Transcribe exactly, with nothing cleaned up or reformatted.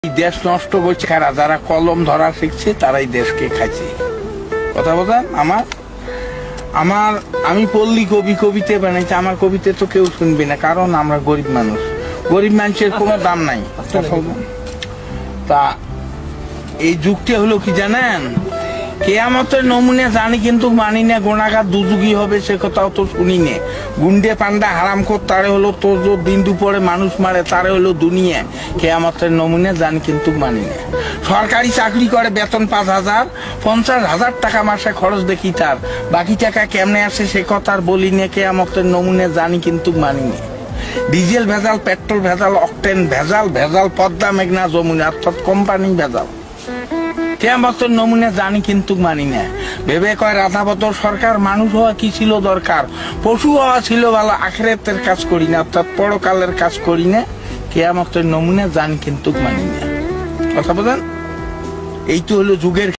देश नष्ट করছে কারা যারা কলম ধরা শিখছে তারাই দেশকে খাইছে কথা বলেন আমার আমার আমি পল্লী কবি কবিতা বানাইছি আমার কবিতা তো কেউ শুনবে না কারণ আমরা গরিব মানুষ গরিব মানুষের কোনো দাম নাই তা এই যুগটা হলো কি জানেন কিয়ামতের নমুনা জানি কিন্তু মানি না গুনাহগার দুযুগী হবে সে কথাও তো শুনি না গুন্ডে পান্ডা হারামখোর তারে হলো তোর যে দিন দুপুরে মানুষ মারে তারে হলো দুনিয়া কিয়ামতের নমুনা জানি কিন্তু মানি না সরকারি চাকরি করে বেতন পাঁচ হাজার পঞ্চাশ হাজার টাকা মাসে খরচ দেখি তার বাকি টাকা কেমনে আসে সে কথা আর বলি না কিয়ামতের নমুনা জানি কিন্তু মানি না ডিজেল ভেজাল পেট্রোল ভেজাল অকটেন ভেজাল ভেজাল পদ্মা মেঘনা যমুনা অর্থাৎ কোম্পানি ভেজাল কিয়ামতের নমুনা জানি কিন্তু মানি না ভেবে কয় রাধাবতর সরকার মানুষ হওয়া কি ছিল দরকার পশু হওয়া ছিল ভালো আখিরাতের কাজ করি না অর্থাৎ পরকালের কাজ করি না কিয়ামতের নমুনা জানি কিন্তু মানি না কথা বলেন এই তো হলো যুগের